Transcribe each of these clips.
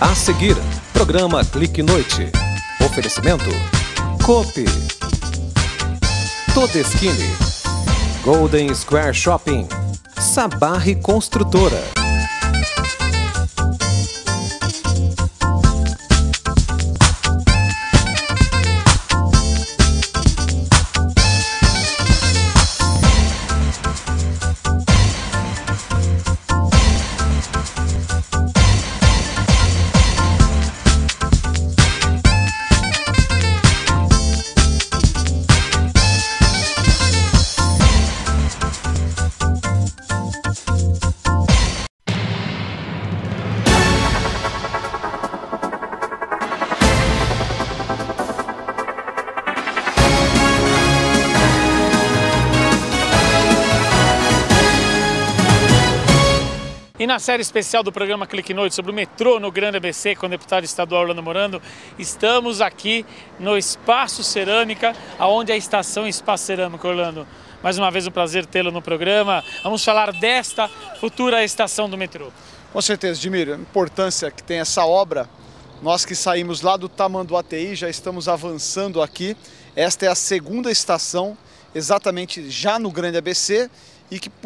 A seguir, programa Clique Noite. Oferecimento Coop, Todeskine, Golden Square Shopping, Sabarri Construtora. E na série especial do programa Clique Noite sobre o metrô no Grande ABC, com o deputado estadual Orlando Morando, estamos aqui no Espaço Cerâmica, onde é a estação Espaço Cerâmica. Orlando, mais uma vez um prazer tê-lo no programa. Vamos falar desta futura estação do metrô. Com certeza, Edmir, a importância que tem essa obra. Nós que saímos lá do Tamanduateí, já estamos avançando aqui. Esta é a segunda estação, exatamente já no Grande ABC, e que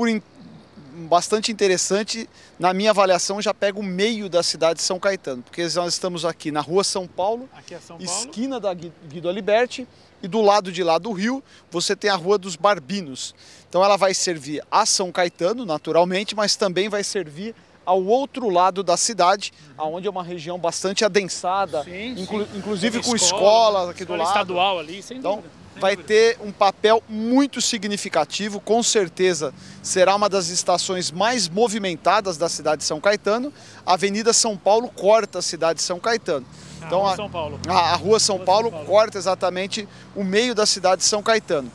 bastante interessante, na minha avaliação, já pega o meio da cidade de São Caetano, porque nós estamos aqui na Rua São Paulo, aqui é São Paulo, esquina da Guido Aliberti, e do lado de lá do rio você tem a Rua dos Barbinos. Então ela vai servir a São Caetano, naturalmente, mas também vai servir ao outro lado da cidade, onde é uma região bastante adensada, inclusive com escolas aqui do lado. Estadual ali, sem dúvida. Vai ter um papel muito significativo, com certeza será uma das estações mais movimentadas da cidade de São Caetano. A Avenida São Paulo corta a cidade de São Caetano. Então, a Rua São Paulo corta exatamente o meio da cidade de São Caetano.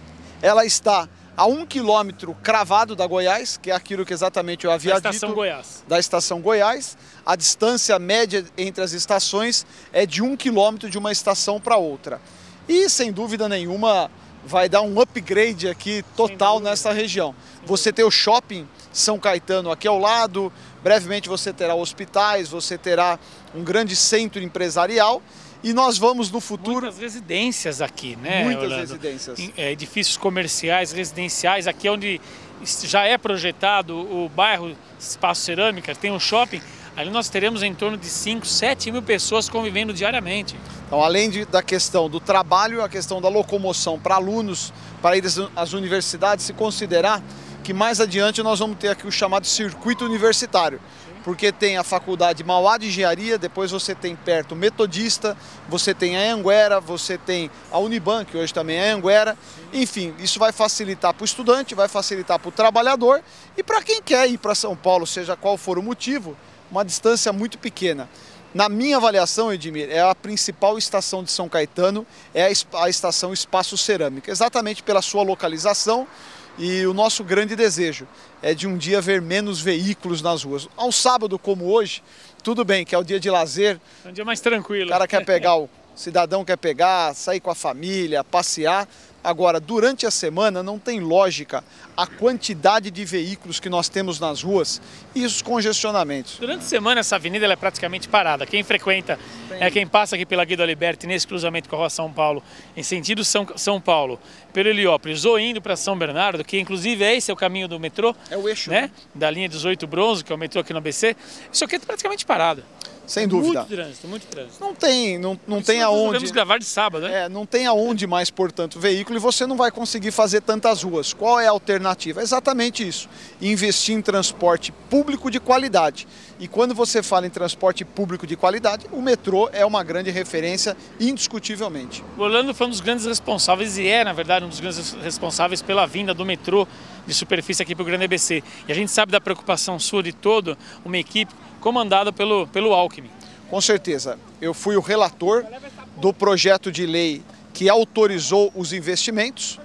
Ela está a 1 quilômetro cravado da Goiás, que é aquilo que exatamente eu havia dito, da Estação Goiás. A distância média entre as estações é de 1 quilômetro de uma estação para outra. E, sem dúvida nenhuma, vai dar um upgrade aqui total nessa região. Você tem o Shopping São Caetano aqui ao lado, brevemente você terá hospitais, você terá um grande centro empresarial e nós vamos no futuro... Muitas residências aqui, né, Muitas Orlando? residências. Edifícios comerciais, residenciais, aqui onde já é projetado o bairro Espaço Cerâmica, tem um shopping. Ali nós teremos em torno de 5, 7 mil pessoas convivendo diariamente. Então, além da questão do trabalho, a questão da locomoção para alunos, para ir às universidades, se considerar que mais adiante nós vamos ter aqui o chamado circuito universitário. Porque tem a Faculdade Mauá de Engenharia, depois você tem perto o Metodista, você tem a Anhanguera, você tem a Uniban, que hoje também é a Anhanguera. Enfim, isso vai facilitar para o estudante, vai facilitar para o trabalhador e para quem quer ir para São Paulo, seja qual for o motivo, uma distância muito pequena. Na minha avaliação, Edmir, é a principal estação de São Caetano, é a estação Espaço Cerâmica, exatamente pela sua localização e o nosso grande desejo é de um dia ver menos veículos nas ruas. Ao sábado como hoje, tudo bem, que é o dia de lazer. É um dia mais tranquilo. O cara quer pegar, o cidadão quer pegar, sair com a família, passear. Agora, durante a semana não tem lógica a quantidade de veículos que nós temos nas ruas e os congestionamentos. Durante a semana essa avenida ela é praticamente parada. Quem frequenta, quem passa aqui pela Guido Aliberti nesse cruzamento com a Rua São Paulo, em sentido São Paulo, pelo Heliópolis ou indo para São Bernardo, que inclusive esse é o caminho do metrô. É o eixo, né? Da linha 18 Bronze, que é o metrô aqui no ABC. Isso aqui é praticamente parado. Sem dúvida. Muito trânsito. Não tem aonde. Podemos gravar de sábado, né? Não tem aonde mais, portanto, veículo e você não vai conseguir fazer tantas ruas. Qual é a alternativa? É exatamente isso. Investir em transporte público de qualidade. E quando você fala em transporte público de qualidade, o metrô é uma grande referência, indiscutivelmente. O Orlando foi um dos grandes responsáveis, e é, na verdade, um dos grandes responsáveis pela vinda do metrô de superfície aqui para o Grande ABC. E a gente sabe da preocupação sua de toda uma equipe comandada pelo Alckmin. Com certeza. Eu fui o relator do projeto de lei que autorizou os investimentos.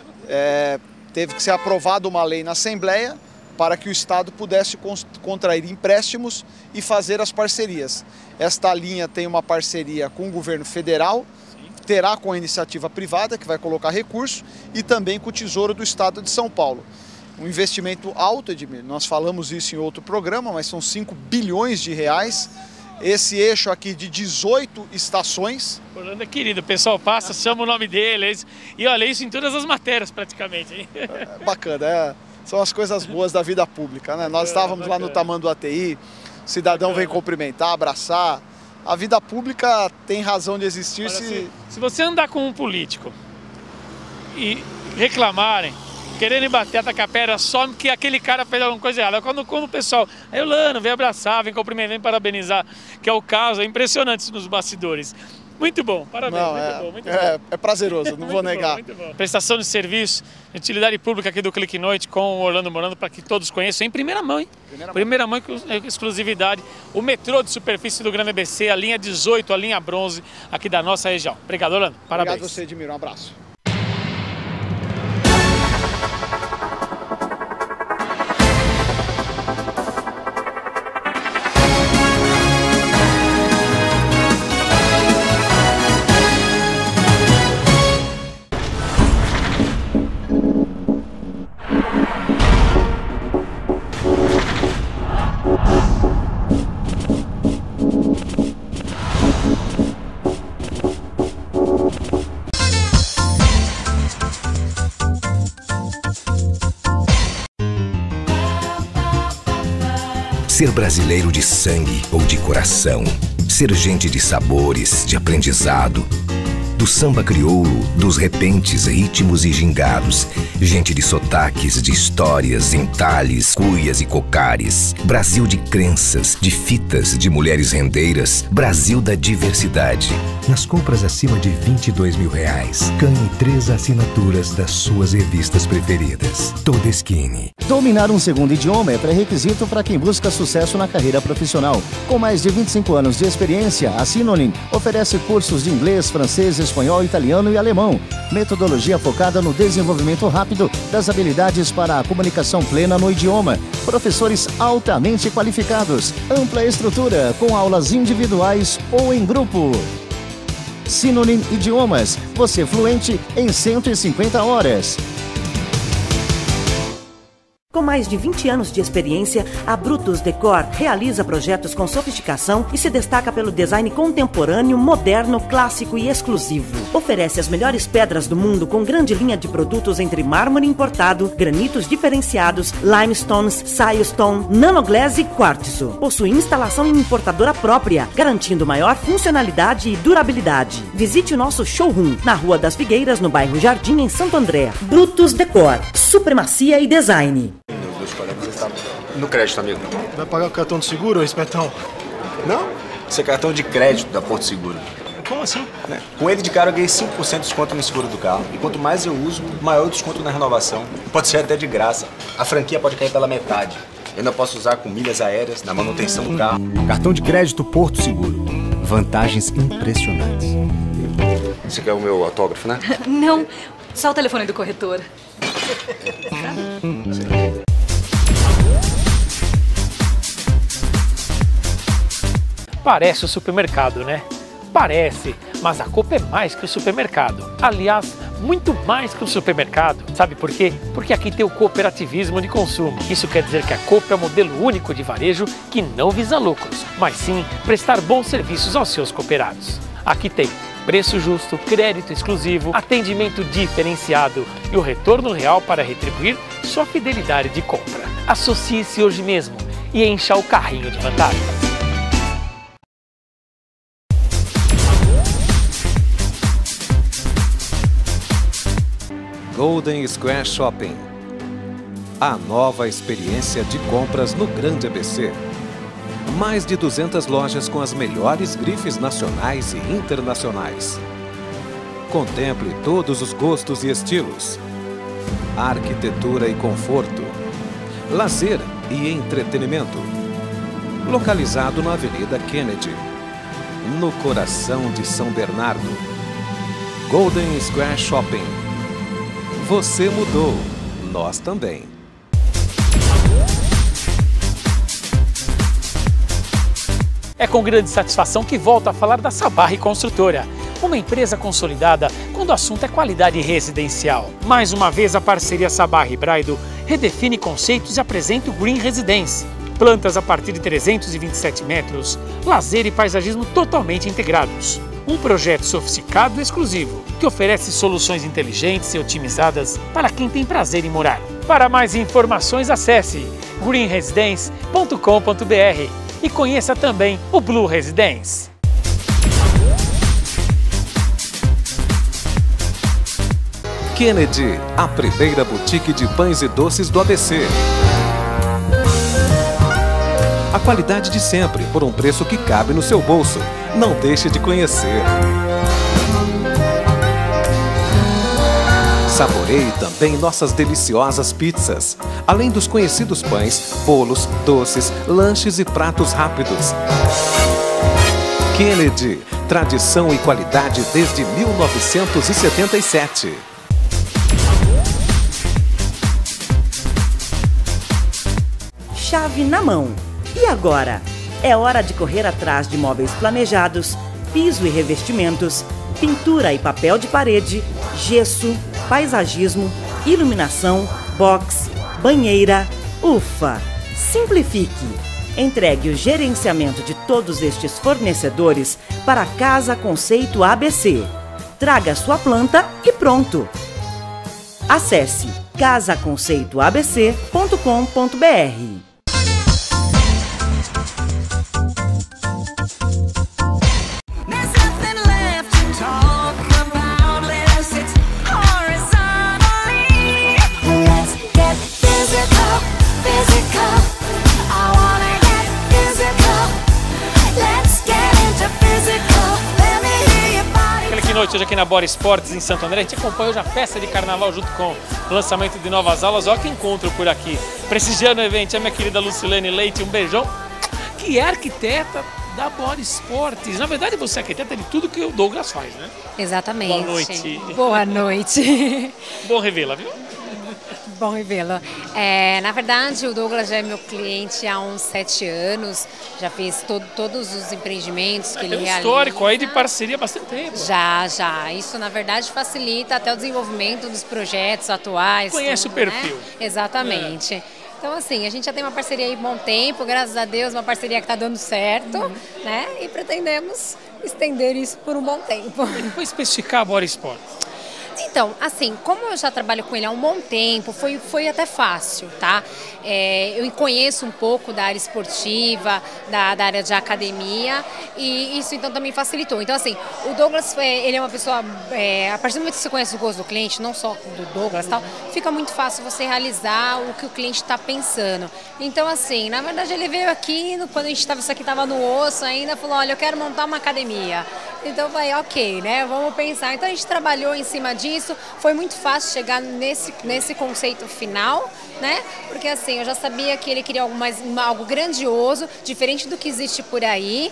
Teve que ser aprovada uma lei na Assembleia para que o Estado pudesse contrair empréstimos e fazer as parcerias. Esta linha tem uma parceria com o governo federal, terá com a iniciativa privada, que vai colocar recurso, e também com o Tesouro do Estado de São Paulo. Um investimento alto, Edmir, nós falamos isso em outro programa, mas são 5 bilhões de reais esse eixo aqui de 18 estações. Orlando é querido, o pessoal passa, chama o nome dele, e olha isso em todas as matérias praticamente. Hein? Bacana, são as coisas boas da vida pública, né? Nós estávamos lá no Tamanduá ATI, o cidadão vem cumprimentar, abraçar. A vida pública tem razão de existir. Se você andar com um político e reclamarem, querendo bater, atacar a pedra, só que aquele cara fez alguma coisa errada. Quando o pessoal, aí o Lano vem abraçar, vem cumprimentar, vem parabenizar, que é o caso, é impressionante isso nos bastidores. Muito bom, parabéns, muito bom. É prazeroso, não vou negar. Muito bom. Prestação de serviço, utilidade pública aqui do Clique Noite com o Orlando Morando, para que todos conheçam em primeira mão, hein? Primeira mão com exclusividade. O metrô de superfície do Grande ABC, a linha 18, a linha bronze aqui da nossa região. Obrigado, Orlando. Parabéns. Obrigado a você, Edmir. Um abraço. Ser brasileiro de sangue ou de coração. Ser gente de sabores, de aprendizado. Do samba crioulo, dos repentes, ritmos e gingados. Gente de sotaques, de histórias, entalhes, cuias e cocares. Brasil de crenças, de fitas, de mulheres rendeiras. Brasil da diversidade. Nas compras acima de R$22 mil, ganhe 3 assinaturas das suas revistas preferidas. Todeskine. Dominar um segundo idioma é pré-requisito para quem busca sucesso na carreira profissional. Com mais de 25 anos de experiência, a Synonym oferece cursos de inglês, francês, espanhol, italiano e alemão. Metodologia focada no desenvolvimento rápido das habilidades para a comunicação plena no idioma. Professores altamente qualificados. Ampla estrutura com aulas individuais ou em grupo. Synonym Idiomas. Você fluente em 150 horas. Com mais de 20 anos de experiência, a Brutus Decor realiza projetos com sofisticação e se destaca pelo design contemporâneo, moderno, clássico e exclusivo. Oferece as melhores pedras do mundo com grande linha de produtos entre mármore importado, granitos diferenciados, limestones, silestone, nanoglass e quartzo. Possui instalação em importadora própria, garantindo maior funcionalidade e durabilidade. Visite o nosso showroom na Rua das Figueiras, no bairro Jardim, em Santo André. Brutus Decor, supremacia e design. No crédito, amigo. Vai pagar o cartão de seguro, espertão? Não, isso é cartão de crédito da Porto Seguro. Como assim? Com ele de cara eu ganhei 5% de desconto no seguro do carro. E quanto mais eu uso, maior o desconto na renovação. Pode ser até de graça. A franquia pode cair pela metade. Eu ainda posso usar com milhas aéreas na manutenção do carro. Cartão de crédito Porto Seguro. Vantagens impressionantes. Você quer o meu autógrafo, né? Não, só o telefone do corretor. Parece o supermercado, né? Parece, mas a Coop é mais que o supermercado. Aliás, muito mais que o supermercado. Sabe por quê? Porque aqui tem o cooperativismo de consumo. Isso quer dizer que a Coop é um modelo único de varejo que não visa lucros, mas sim prestar bons serviços aos seus cooperados. Aqui tem preço justo, crédito exclusivo, atendimento diferenciado e o retorno real para retribuir sua fidelidade de compra. Associe-se hoje mesmo e encha o carrinho de vantagens. Golden Square Shopping. A nova experiência de compras no Grande ABC. Mais de 200 lojas com as melhores grifes nacionais e internacionais. Contemple todos os gostos e estilos. Arquitetura e conforto. Lazer e entretenimento. Localizado na Avenida Kennedy, no coração de São Bernardo. Golden Square Shopping. Você mudou, nós também. É com grande satisfação que volto a falar da Sabarri Construtora, uma empresa consolidada quando o assunto é qualidade residencial. Mais uma vez a parceria Sabarri Braido redefine conceitos e apresenta o Green Residence, plantas a partir de 327 metros, lazer e paisagismo totalmente integrados. Um projeto sofisticado e exclusivo, que oferece soluções inteligentes e otimizadas para quem tem prazer em morar. Para mais informações, acesse greenresidence.com.br e conheça também o Blue Residence. Kennedy, a primeira boutique de pães e doces do ABC. A qualidade de sempre, por um preço que cabe no seu bolso. Não deixe de conhecer. Saboreie também nossas deliciosas pizzas, além dos conhecidos pães, bolos, doces, lanches e pratos rápidos. Kennedy, tradição e qualidade desde 1977. Chave na mão. E agora? É hora de correr atrás de móveis planejados, piso e revestimentos, pintura e papel de parede, gesso, paisagismo, iluminação, box, banheira. Ufa! Simplifique! Entregue o gerenciamento de todos estes fornecedores para a Casa Conceito ABC. Traga sua planta e pronto! Acesse casaconceitoabc.com.br. Noite hoje aqui na Bora Esportes em Santo André. A gente acompanha hoje a festa de carnaval junto com o lançamento de novas aulas. Olha que encontro por aqui. Prestigiando o evento é minha querida Lucilene Leite, um beijão, que é arquiteta da Bora Esportes. Na verdade, você é arquiteta de tudo que o Douglas faz, né? Exatamente. Boa noite. Boa noite. Bom revê-la, viu? Bom revê-lo. Na verdade, o Douglas já é meu cliente há uns 7 anos, já fez todos os empreendimentos que ele realiza. Histórico aí de parceria há bastante tempo. Já. Isso, na verdade, facilita até o desenvolvimento dos projetos atuais. Conhece tudo, o perfil. Né? Exatamente. Então, assim, a gente já tem uma parceria aí há bom tempo, graças a Deus, uma parceria que está dando certo, né? E pretendemos estender isso por um bom tempo. Vou especificar a Bora Esportes. Então, assim, como eu já trabalho com ele há um bom tempo, foi até fácil, tá? Eu conheço um pouco da área esportiva, da área de academia, e isso então também facilitou. Então, assim, o Douglas, ele é uma pessoa, a partir do momento que você conhece o gosto do cliente, não só do Douglas e tal, fica muito fácil você realizar o que o cliente está pensando. Então, assim, na verdade ele veio aqui, quando isso aqui estava no osso ainda, falou, olha, eu quero montar uma academia. Então eu falei, ok, né, vamos pensar. Então a gente trabalhou em cima disso, foi muito fácil chegar nesse conceito final, né, porque assim, eu já sabia que ele queria algo grandioso, diferente do que existe por aí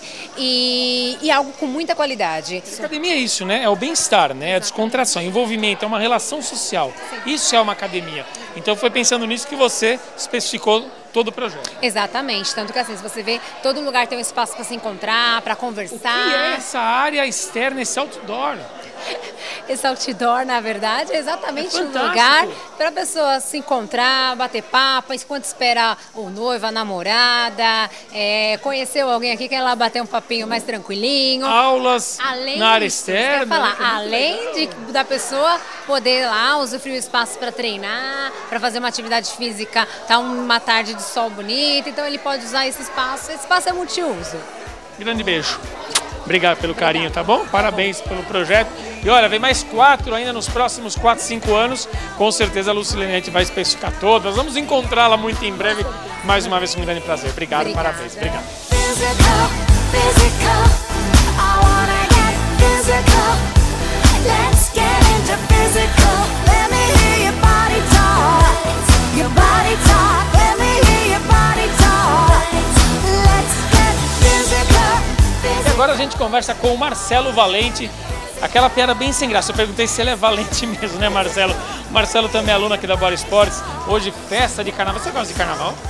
e algo com muita qualidade. A academia é isso, né, é o bem-estar, né, a descontração, envolvimento, é uma relação social. Sim. Isso é uma academia. Então foi pensando nisso que você especificou todo o projeto. Exatamente, tanto que assim, se você vê, todo lugar tem um espaço para se encontrar, para conversar. O que é essa área externa, esse outdoor? Esse outdoor, na verdade, é exatamente um lugar para a pessoa se encontrar, bater papo, enquanto espera o noivo, a namorada, conheceu alguém aqui que ela bater um papinho mais tranquilinho. Aulas na área externa. Além da pessoa poder lá usufruir o espaço para treinar, para fazer uma atividade física, tá uma tarde de sol bonita, então ele pode usar esse espaço é multiuso. Grande beijo. Obrigado pelo carinho, tá bom? Parabéns pelo projeto. E olha, vem mais 4 ainda nos próximos 4, 5 anos. Com certeza a Lucilene a gente vai especificar todas. Vamos encontrá-la muito em breve. Mais uma vez, com um grande prazer. Obrigado, parabéns. Obrigado. Agora a gente conversa com o Marcelo Valente, aquela piada bem sem graça. Eu perguntei se ele é valente mesmo, né, Marcelo? O Marcelo também é aluno aqui da Bora Esportes. Hoje, festa de carnaval. Você gosta de carnaval?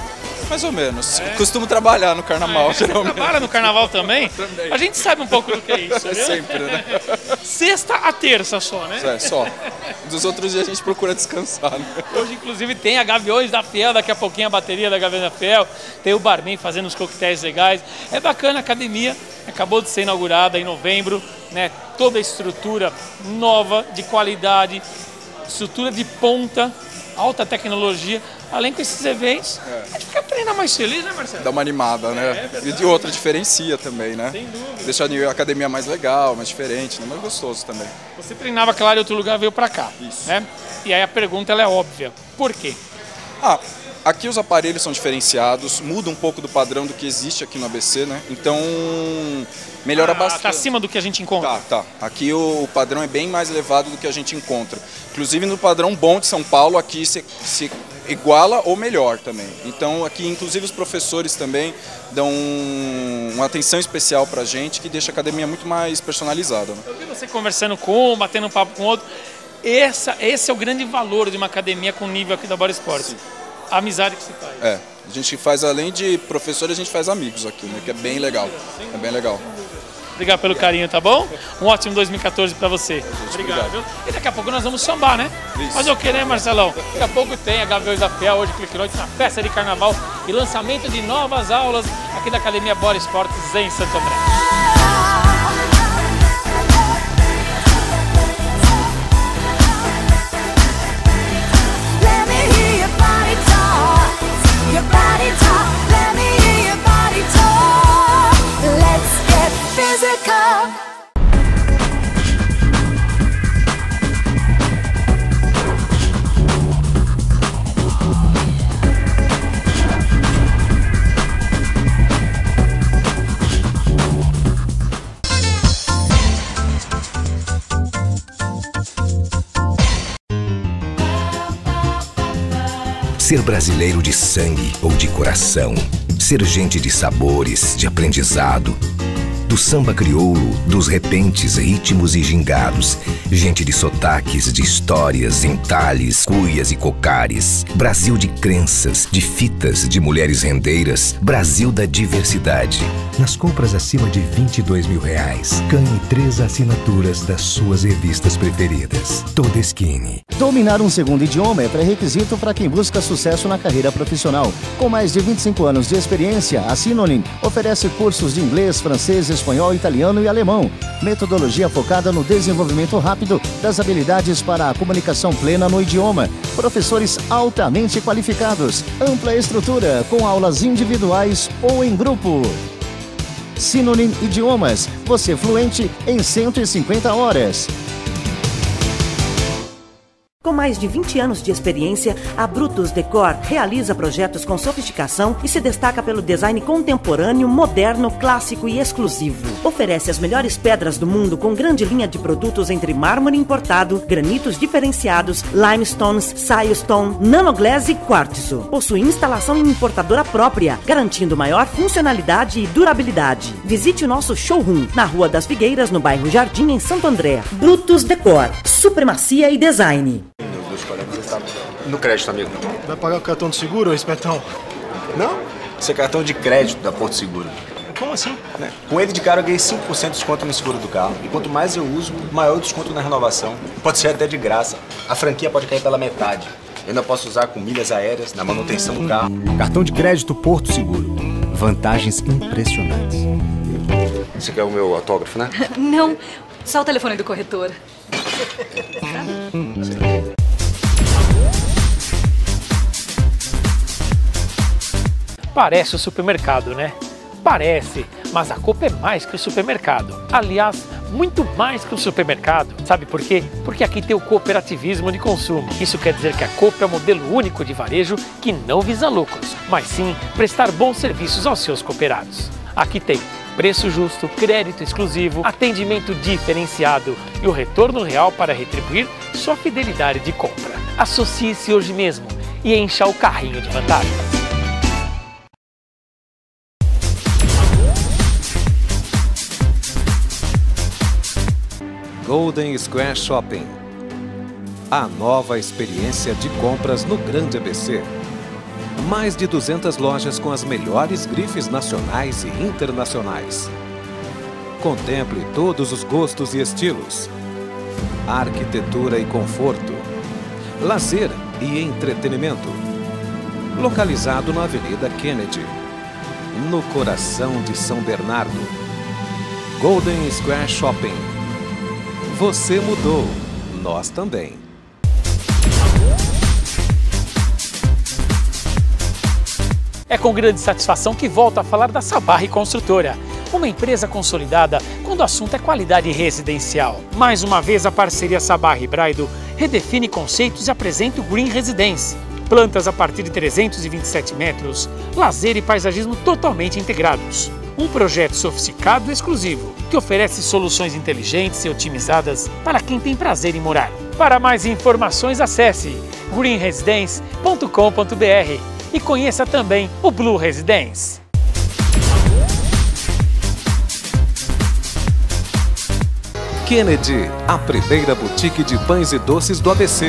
Mais ou menos. Costumo trabalhar no carnaval, geralmente. Você trabalha no carnaval também? Também. A gente sabe um pouco do que é isso, viu? Sempre, né? Sexta a terça só, né? Só. Dos outros dias a gente procura descansar, né? Hoje, inclusive, tem a Gaviões da Fiel, daqui a pouquinho a bateria da Gaviões da Fiel, tem o barman fazendo uns coquetéis legais. É bacana a academia, acabou de ser inaugurada em novembro, né? Toda a estrutura nova, de qualidade, estrutura de ponta, alta tecnologia. Além com esses eventos, a gente fica treinando mais feliz, né, Marcelo? Dá uma animada, né? E de outra diferencia também, né? Sem dúvida. Deixa a academia mais legal, mais diferente, né? Mais gostoso também. Você treinava, claro, em outro lugar, veio pra cá. Isso. Né? E aí a pergunta ela é óbvia. Por quê? Aqui os aparelhos são diferenciados, muda um pouco do padrão do que existe aqui no ABC, né? Então, melhora bastante. Tá acima do que a gente encontra? Tá. Aqui o padrão é bem mais elevado do que a gente encontra. Inclusive no padrão bom de São Paulo, aqui se iguala ou melhor também. Então aqui, inclusive, os professores também dão uma atenção especial pra gente, que deixa a academia muito mais personalizada. Né? Eu vi você conversando com um, batendo um papo com outro. Esse é o grande valor de uma academia com nível aqui da Bora Esportes. Sim. A amizade que se faz. A gente faz, além de professores, a gente faz amigos aqui, né? Que é bem legal. É bem legal. Obrigado pelo carinho, tá bom? Um ótimo 2014 pra você. Obrigado. Viu? E daqui a pouco nós vamos sambar, né? Isso. Mas o que, né, Marcelão? Daqui a pouco tem a Gaviões da Fiel, hoje Clique Noite, na festa de carnaval e lançamento de novas aulas aqui da Academia Bora Esportes em Santo André. Ser brasileiro de sangue ou de coração. Ser gente de sabores, de aprendizado. Do samba crioulo, dos repentes, ritmos e gingados. Gente de sotaques, de histórias, entalhes, cuias e cocares. Brasil de crenças, de fitas, de mulheres rendeiras. Brasil da diversidade. Nas compras acima de R$22 mil, ganhe 3 assinaturas das suas revistas preferidas. Todeschini. Dominar um segundo idioma é pré-requisito para quem busca sucesso na carreira profissional. Com mais de 25 anos de experiência, a Synonym oferece cursos de inglês, francês, espanhol, italiano e alemão. Metodologia focada no desenvolvimento rápido das habilidades para a comunicação plena no idioma. Professores altamente qualificados. Ampla estrutura, com aulas individuais ou em grupo. Synonym Idiomas. Você fluente em 150 horas. Com mais de 20 anos de experiência, a Brutus Decor realiza projetos com sofisticação e se destaca pelo design contemporâneo, moderno, clássico e exclusivo. Oferece as melhores pedras do mundo com grande linha de produtos entre mármore importado, granitos diferenciados, limestones, silestone, nanoglaze e quartzo. Possui instalação em importadora própria, garantindo maior funcionalidade e durabilidade. Visite o nosso showroom na Rua das Figueiras, no bairro Jardim, em Santo André. Brutus Decor, supremacia e design. No crédito, amigo. Vai pagar com cartão de seguro, ô espertão? Não, isso é cartão de crédito da Porto Seguro. Como assim? Com ele de cara eu ganhei 5% de desconto no seguro do carro. E quanto mais eu uso, maior o desconto na renovação. Pode ser até de graça. A franquia pode cair pela metade. Eu ainda posso usar com milhas aéreas na manutenção do carro. Cartão de crédito Porto Seguro. Vantagens impressionantes. Você quer o meu autógrafo, né? Não, só o telefone do corretor. Parece o supermercado, né? Parece, mas a Coop é mais que o supermercado. Aliás, muito mais que o supermercado. Sabe por quê? Porque aqui tem o cooperativismo de consumo. Isso quer dizer que a Coop é o modelo único de varejo que não visa lucros, mas sim prestar bons serviços aos seus cooperados. Aqui tem preço justo, crédito exclusivo, atendimento diferenciado e o retorno real para retribuir sua fidelidade de compra. Associe-se hoje mesmo e encha o carrinho de vantagens. Golden Square Shopping. A nova experiência de compras no Grande ABC. Mais de 200 lojas com as melhores grifes nacionais e internacionais. Contemple todos os gostos e estilos. Arquitetura e conforto. Lazer e entretenimento. Localizado na Avenida Kennedy, no coração de São Bernardo. Golden Square Shopping. Você mudou, nós também. É com grande satisfação que volto a falar da Sabarri Construtora, uma empresa consolidada quando o assunto é qualidade residencial. Mais uma vez, a parceria Sabarri Braido redefine conceitos e apresenta o Green Residence. Plantas a partir de 327 metros, lazer e paisagismo totalmente integrados. Um projeto sofisticado e exclusivo, que oferece soluções inteligentes e otimizadas para quem tem prazer em morar. Para mais informações, acesse greenresidence.com.br e conheça também o Blue Residence. Kennedy, a primeira boutique de pães e doces do ABC.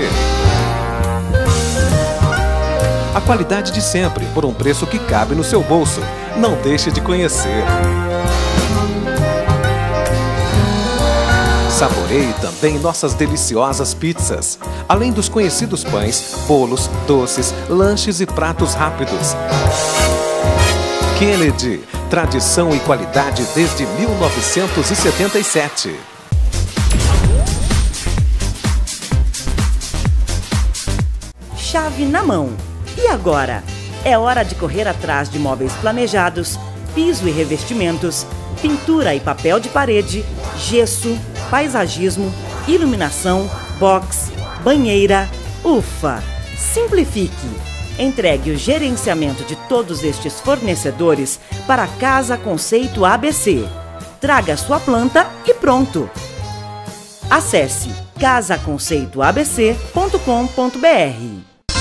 A qualidade de sempre, por um preço que cabe no seu bolso. Não deixe de conhecer. Saboreie também nossas deliciosas pizzas, além dos conhecidos pães, bolos, doces, lanches e pratos rápidos. Kennedy, tradição e qualidade desde 1977. Chave na mão. E agora? É hora de correr atrás de móveis planejados, piso e revestimentos, pintura e papel de parede, gesso, paisagismo, iluminação, box, banheira. Ufa! Simplifique! Entregue o gerenciamento de todos estes fornecedores para a Casa Conceito ABC. Traga sua planta e pronto! Acesse casaconceitoabc.com.br.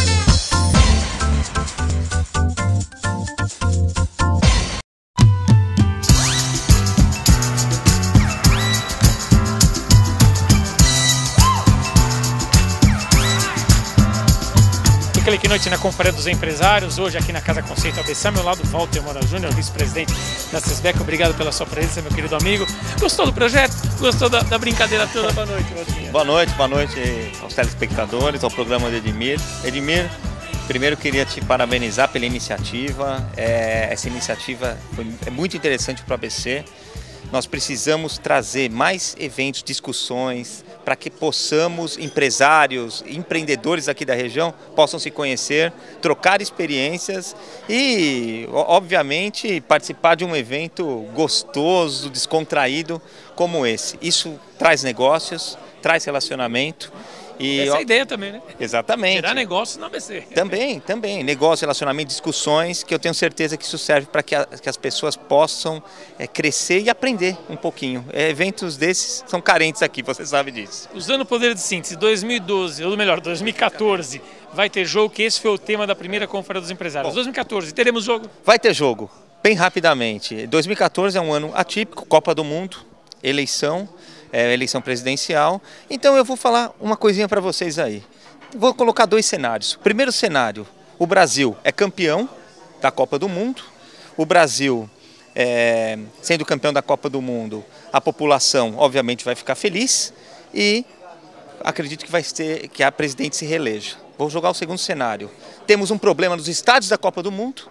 Clique Noite na Conferência dos Empresários, hoje aqui na Casa Conceito ABC, ao meu lado Walter Moura Júnior, vice-presidente da CISBEC. Obrigado pela sua presença, meu querido amigo. Gostou do projeto? Gostou da brincadeira toda? Boa noite, Valtinho. Boa noite aos telespectadores, ao programa de Edmir. Edmir, primeiro queria te parabenizar pela iniciativa. Essa iniciativa é muito interessante para o ABC. Nós precisamos trazer mais eventos, discussões, para que possamos, empresários, empreendedores aqui da região, possam se conhecer, trocar experiências e, obviamente, participar de um evento gostoso, descontraído como esse. Isso traz negócios, traz relacionamento. E, essa é a ideia também, né? Exatamente. Gerar negócio no ABC. Também. Negócio, relacionamento, discussões, que eu tenho certeza que isso serve para que as pessoas possam crescer e aprender um pouquinho. Eventos desses são carentes aqui, você sabe disso. Usando o poder de síntese, 2012, ou melhor, 2014, vai ter jogo, que esse foi o tema da primeira Conferência dos Empresários. Bom, 2014, teremos jogo? Vai ter jogo, bem rapidamente. 2014 é um ano atípico, Copa do Mundo, eleição presidencial. Então eu vou falar uma coisinha para vocês aí. Vou colocar dois cenários. Primeiro cenário, o Brasil é campeão da Copa do Mundo. O Brasil, sendo campeão da Copa do Mundo, a população obviamente vai ficar feliz e acredito que a presidente se reeleja. Vou jogar o segundo cenário. Temos um problema nos estádios da Copa do Mundo.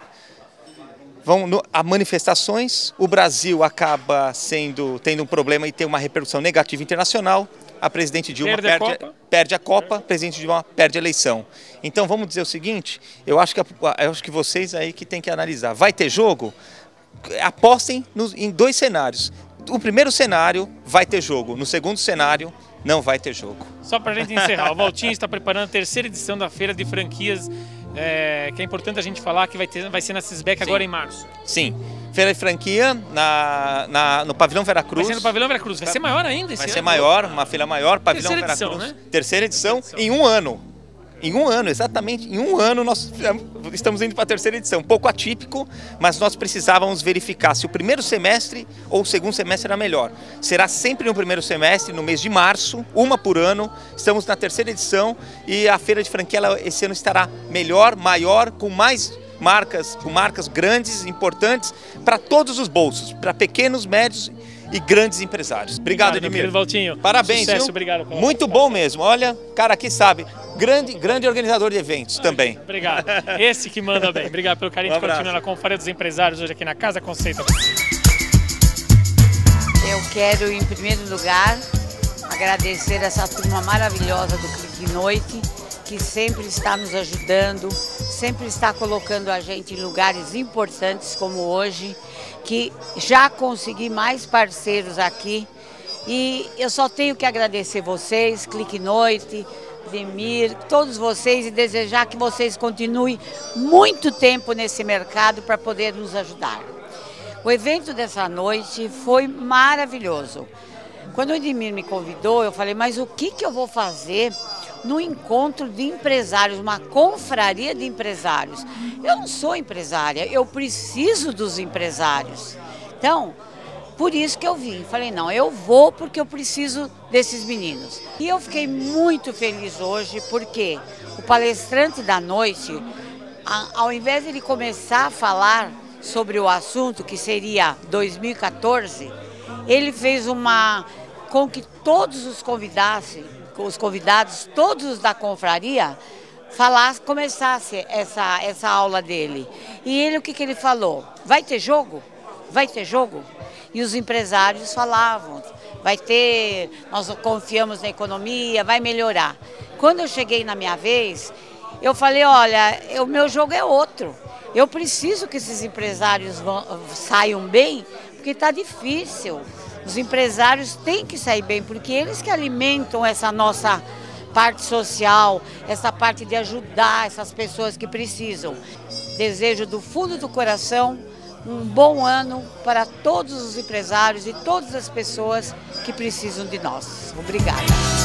Há manifestações, o Brasil acaba tendo um problema e tem uma repercussão negativa internacional, a presidente Dilma perde a Copa, a presidente Dilma perde a eleição. Então vamos dizer o seguinte, eu acho que vocês aí que tem que analisar, vai ter jogo? Apostem em dois cenários. O primeiro cenário vai ter jogo, no segundo cenário não vai ter jogo. Só para a gente encerrar, o Valtinho está preparando a terceira edição da Feira de Franquias, que é importante a gente falar, que vai ser na CISBEC agora em março. Sim, Feira de Franquia no Pavilhão Veracruz. Vai ser no Pavilhão Veracruz, vai ser maior ainda esse ano? Vai ser maior, uma feira maior, Pavilhão Veracruz. Né? Terceira edição em um ano. Em um ano, exatamente, em um ano nós estamos indo para a terceira edição. Um pouco atípico, mas nós precisávamos verificar se o primeiro semestre ou o segundo semestre era melhor. Será sempre no primeiro semestre, no mês de março, uma por ano. Estamos na terceira edição e a Feira de Franquia esse ano estará melhor, maior, com mais marcas, com marcas grandes, importantes, para todos os bolsos, para pequenos, médios e grandes empresários. Obrigado, Edmir. Valtinho. Parabéns, sucesso, viu? Obrigado. Muito bom mesmo. Olha, cara aqui sabe. Grande organizador de eventos também. Obrigado. Esse que manda bem. Obrigado pelo carinho. Continua na Confraria dos Empresários hoje aqui na Casa Conceito. Eu quero, em primeiro lugar, agradecer essa turma maravilhosa do Clique Noite, que sempre está nos ajudando, sempre está colocando a gente em lugares importantes como hoje, que já consegui mais parceiros aqui. E eu só tenho que agradecer vocês, Clique Noite, Demir, todos vocês, e desejar que vocês continuem muito tempo nesse mercado para poder nos ajudar. O evento dessa noite foi maravilhoso. Quando o Edmir me convidou, eu falei, mas o que eu vou fazer no encontro de empresários, uma confraria de empresários? Eu não sou empresária, eu preciso dos empresários. Então, por isso que eu vim. Falei, não, eu vou porque eu preciso desses meninos. E eu fiquei muito feliz hoje porque o palestrante da noite, ao invés de ele começar a falar sobre o assunto, que seria 2014, ele fez com que todos os convidados, todos os da confraria, começasse essa aula dele. E ele, o que ele falou? Vai ter jogo? Vai ter jogo? E os empresários falavam, nós confiamos na economia, vai melhorar. Quando eu cheguei na minha vez, eu falei, olha, o meu jogo é outro. Eu preciso que esses empresários saiam bem, porque está difícil. Os empresários têm que sair bem, porque eles que alimentam essa nossa parte social, essa parte de ajudar essas pessoas que precisam. Desejo do fundo do coração um bom ano para todos os empresários e todas as pessoas que precisam de nós. Obrigada.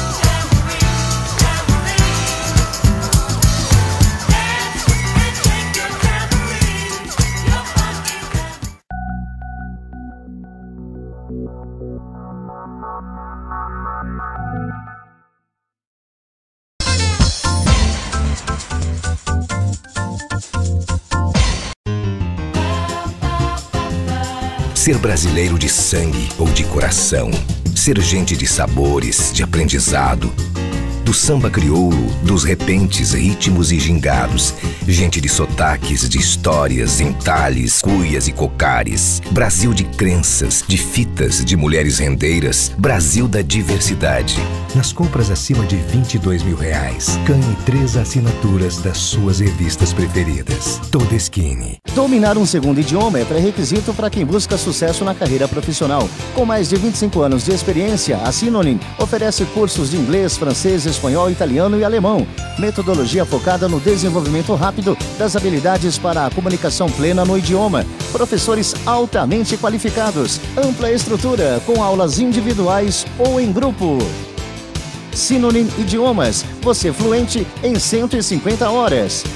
Ser brasileiro de sangue ou de coração. Ser gente de sabores, de aprendizado. Do samba crioulo, dos repentes, ritmos e gingados. Gente de sotaques, de histórias, entalhes, cuias e cocares. Brasil de crenças, de fitas, de mulheres rendeiras. Brasil da diversidade. Nas compras acima de R$22.000, ganhe 3 assinaturas das suas revistas preferidas. Todeskine. Dominar um segundo idioma é pré-requisito para quem busca sucesso na carreira profissional. Com mais de 25 anos de experiência, a Synonym oferece cursos de inglês, francês, espanhol, italiano e alemão. Metodologia focada no desenvolvimento rápido das habilidades para a comunicação plena no idioma. Professores altamente qualificados. Ampla estrutura com aulas individuais ou em grupo. Synonym Idiomas. Você fluente em 150 horas.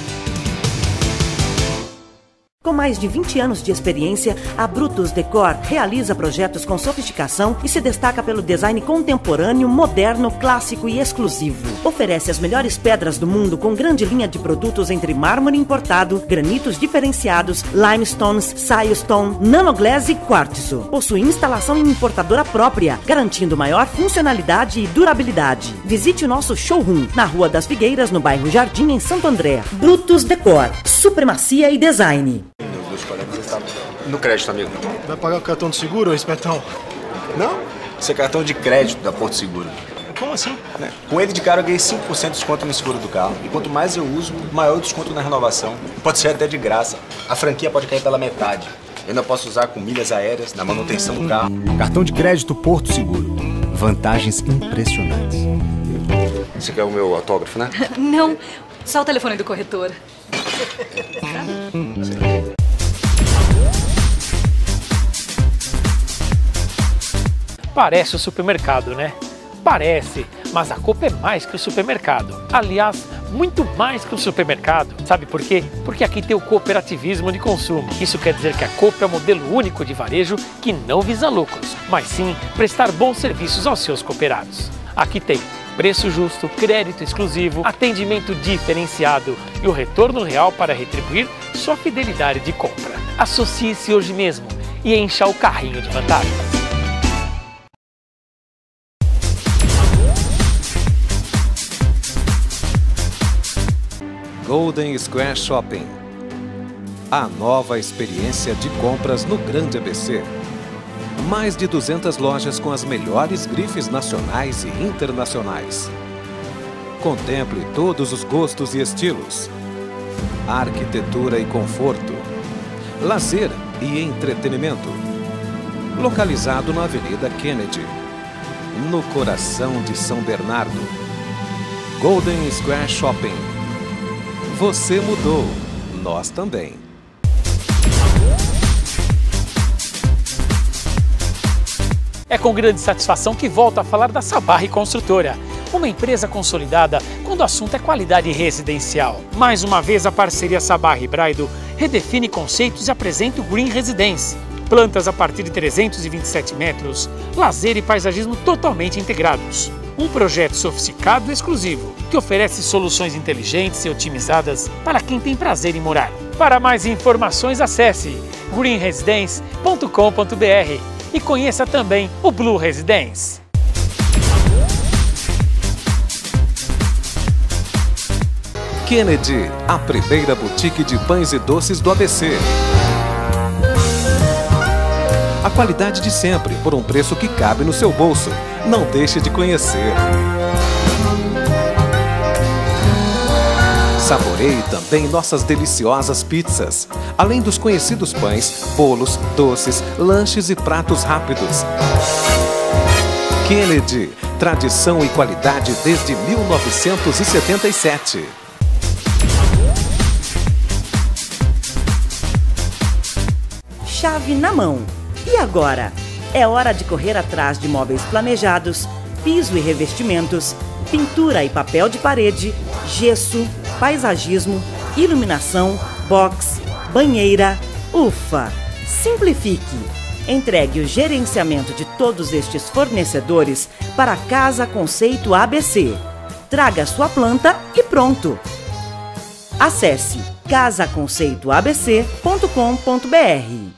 Com mais de 20 anos de experiência, a Brutus Decor realiza projetos com sofisticação e se destaca pelo design contemporâneo, moderno, clássico e exclusivo. Oferece as melhores pedras do mundo com grande linha de produtos entre mármore importado, granitos diferenciados, limestones, silestone, nanoglass e quartzo. Possui instalação em importadora própria, garantindo maior funcionalidade e durabilidade. Visite o nosso showroom na Rua das Figueiras, no bairro Jardim, em Santo André. Brutus Decor, supremacia e design. No crédito, amigo. Vai pagar o cartão de seguro, Espertão? Não, isso é cartão de crédito da Porto Seguro. Como assim? Com ele de cara eu ganhei 5% de desconto no seguro do carro. E quanto mais eu uso, maior o desconto na renovação. Pode ser até de graça. A franquia pode cair pela metade. Eu ainda posso usar com milhas aéreas na manutenção do carro. Cartão de crédito Porto Seguro. Vantagens impressionantes. Você quer o meu autógrafo, né? Não, só o telefone do corretor. Parece o supermercado, né? Parece, mas a Copa é mais que o supermercado. Aliás, muito mais que um supermercado. Sabe por quê? Porque aqui tem o cooperativismo de consumo. Isso quer dizer que a Coop é um modelo único de varejo que não visa lucros, mas sim prestar bons serviços aos seus cooperados. Aqui tem preço justo, crédito exclusivo, atendimento diferenciado e o retorno real para retribuir sua fidelidade de compra. Associe-se hoje mesmo e encha o carrinho de vantagens. Golden Square Shopping. A nova experiência de compras no Grande ABC. Mais de 200 lojas com as melhores grifes nacionais e internacionais. Contemple todos os gostos e estilos. Arquitetura e conforto. Lazer e entretenimento. Localizado na Avenida Kennedy, no coração de São Bernardo. Golden Square Shopping. Você mudou, nós também. É com grande satisfação que volto a falar da Sabarri Construtora, uma empresa consolidada quando o assunto é qualidade residencial. Mais uma vez, a parceria Sabarri Braido redefine conceitos e apresenta o Green Residence. Plantas a partir de 327 metros, lazer e paisagismo totalmente integrados. Um projeto sofisticado e exclusivo, que oferece soluções inteligentes e otimizadas para quem tem prazer em morar. Para mais informações, acesse greenresidence.com.br e conheça também o Blue Residence. Kennedy, a primeira boutique de pães e doces do ABC. A qualidade de sempre, por um preço que cabe no seu bolso. Não deixe de conhecer. Saboreie também nossas deliciosas pizzas, além dos conhecidos pães, bolos, doces, lanches e pratos rápidos. Kennedy, tradição e qualidade desde 1977. Chave na mão. E agora? É hora de correr atrás de móveis planejados, piso e revestimentos, pintura e papel de parede, gesso, paisagismo, iluminação, box, banheira. Ufa! Simplifique! Entregue o gerenciamento de todos estes fornecedores para a Casa Conceito ABC. Traga sua planta e pronto! Acesse casaconceitoabc.com.br.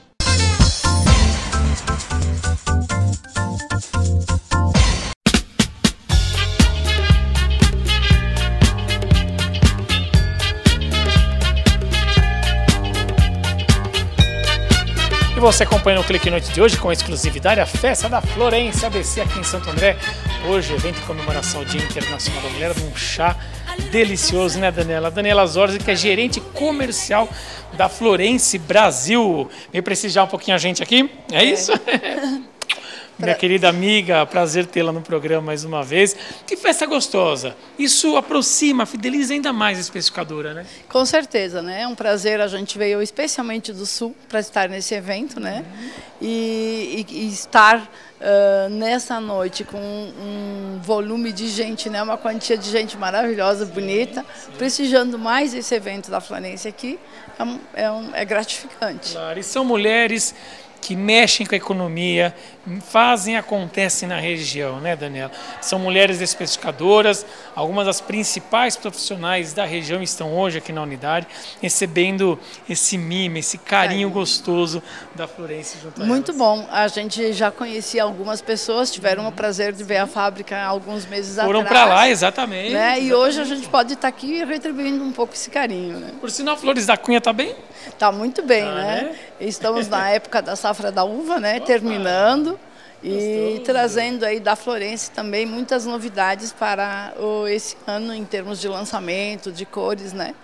E você acompanha no Clique Noite de hoje com exclusividade a Festa da Florência ABC aqui em Santo André. Hoje, evento em comemoração ao Dia Internacional da Mulher, um chá delicioso, né, Daniela? Daniela Zorzi, que é gerente comercial da Florência Brasil. Vem prestigiar um pouquinho a gente aqui, é isso? Minha querida amiga, prazer tê-la no programa mais uma vez. Que festa gostosa! Isso aproxima, fideliza ainda mais a especificadora, né? Com certeza, né? É um prazer, a gente veio especialmente do Sul para estar nesse evento, né? E estar nessa noite com um volume de gente, né? Uma quantia de gente maravilhosa, bonita, prestigiando mais esse evento da Florência aqui, é gratificante. Claro, e são mulheres que mexem com a economia, fazem, acontecem na região, né, Daniela? São mulheres especificadoras, algumas das principais profissionais da região estão hoje aqui na unidade, recebendo esse mimo, esse carinho gostoso da Florência junto a Muito elas. bom, a gente já conhecia algumas pessoas, tiveram o prazer de ver a fábrica há alguns meses atrás. Foram para lá, exatamente, né? exatamente. E hoje a gente pode estar aqui retribuindo um pouco esse carinho, né? Por sinal, Flores da Cunha está bem? Está muito bem, né? Estamos na época da safra da uva, né? Terminando. E trazendo aí da Florência também muitas novidades para esse ano em termos de lançamento, de cores, né?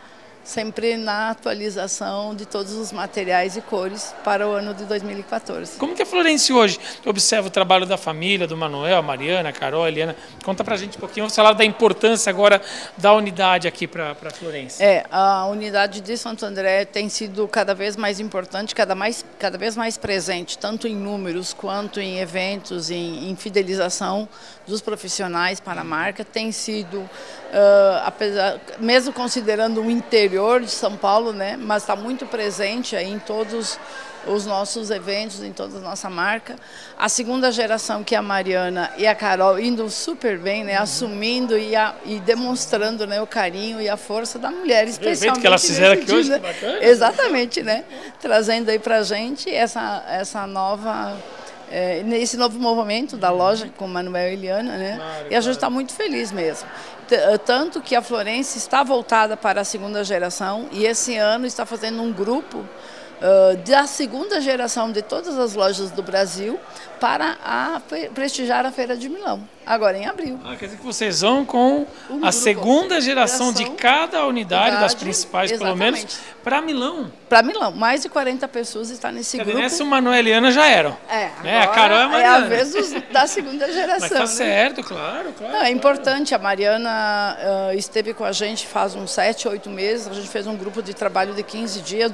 sempre na atualização de todos os materiais e cores para o ano de 2014. Como que a Florence hoje observa o trabalho da família, do Manuel, a Mariana, a Carol, a Eliana? Conta pra gente um pouquinho, vamos falar da importância agora da unidade aqui para a Florence. A unidade de Santo André tem sido cada vez mais importante, cada vez mais presente, tanto em números quanto em eventos, em fidelização dos profissionais para a marca. Tem sido, mesmo considerando o interior de São Paulo, né, mas está muito presente aí em todos os nossos eventos, em toda a nossa marca. A segunda geração, que é a Mariana e a Carol, indo super bem, né, assumindo e demonstrando, né, o carinho e a força da mulher, especialmente. O evento que elas fizeram aqui hoje, né? Bacana. Exatamente, né? Trazendo aí pra gente essa nova... nesse novo movimento da loja com Manuel e Eliana, né? Claro, e a gente está muito feliz mesmo. Tanto que a Florence está voltada para a segunda geração e esse ano está fazendo um grupo da segunda geração de todas as lojas do Brasil para prestigiar a Feira de Milão, agora em abril. Quer dizer que vocês vão com a segunda geração de cada unidade, das principais, exatamente, pelo menos, para Milão. Para Milão, mais de 40 pessoas estão nesse grupo. Nessa o Manuel e a Eliana já eram. A Carol e a Mariana. É a vez da segunda geração. Mas tá, né, certo, claro. É importante, a Mariana esteve com a gente faz uns 7, 8 meses, a gente fez um grupo de trabalho de 15 dias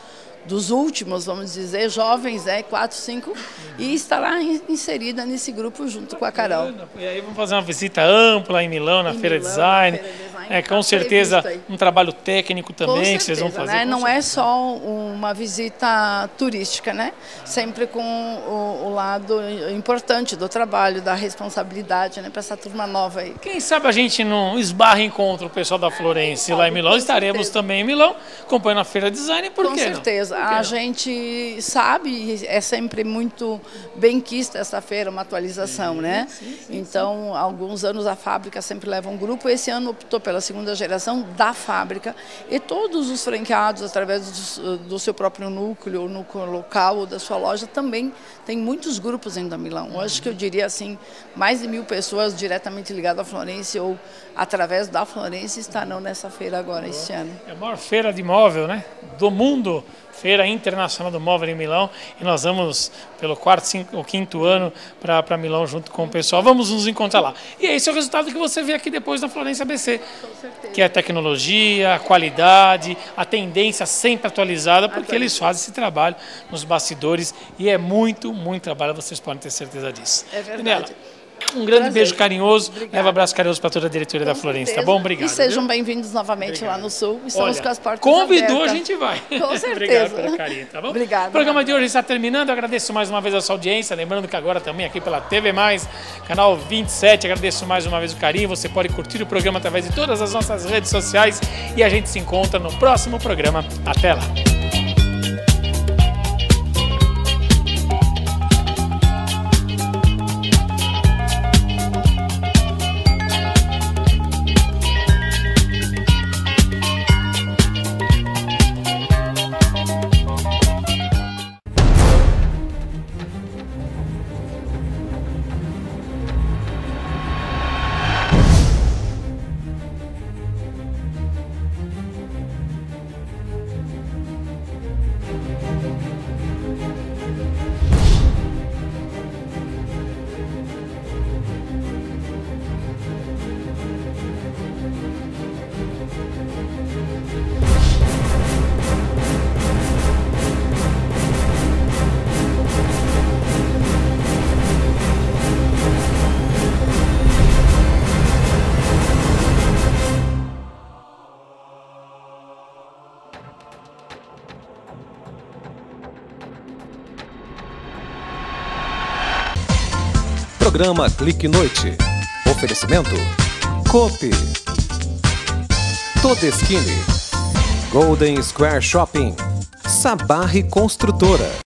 dos últimos, vamos dizer, jovens, 4, 5, e estará inserida nesse grupo junto com a Carol. E aí vamos fazer uma visita ampla em Milão, na Feira Design. Com certeza um trabalho técnico também, que vocês vão fazer. Né? Não é só uma visita turística, né? Sempre com o lado importante do trabalho, da responsabilidade, né? Para essa turma nova aí. Quem sabe a gente não esbarra e encontra o pessoal da Florence lá em Milão. Estaremos também em Milão, acompanhando a Feira Design, por que não? Com certeza. A gente sabe, é sempre muito benquista essa feira, uma atualização, né? Então, há alguns anos a fábrica sempre leva um grupo. Esse ano optou pela segunda geração da fábrica e todos os franqueados, através do seu próprio núcleo, o núcleo local ou da sua loja, também tem muitos grupos ainda em Milão. Eu acho que eu diria assim, mais de 1000 pessoas diretamente ligadas à Florence ou através da Florence estarão nessa feira agora, este ano. É a maior feira de móvel, né, do mundo. Feira Internacional do Móvel em Milão, e nós vamos pelo 4º ou 5º ano para Milão junto com o pessoal. Vamos nos encontrar lá. E esse é o resultado que você vê aqui depois da Florence ABC, que é a tecnologia, a qualidade, a tendência sempre atualizada, porque eles fazem esse trabalho nos bastidores e é muito, muito trabalho, vocês podem ter certeza disso. É verdade. Daniela, um grande beijo carinhoso, leva um abraço carinhoso para toda a diretoria da Florence, tá bom? Obrigado. E sejam bem-vindos novamente lá no Sul. Estamos com as portas convidou, abertas. A gente vai. Com certeza. Obrigado pelo carinho, tá bom? Obrigado. O programa de hoje está terminando, eu agradeço mais uma vez a sua audiência, lembrando que agora também aqui pela TV+, canal 27, agradeço mais uma vez o carinho, você pode curtir o programa através de todas as nossas redes sociais e a gente se encontra no próximo programa. Até lá! Programa Clique Noite. Oferecimento Coop, Todeschini, Golden Square Shopping, Sabarri Construtora.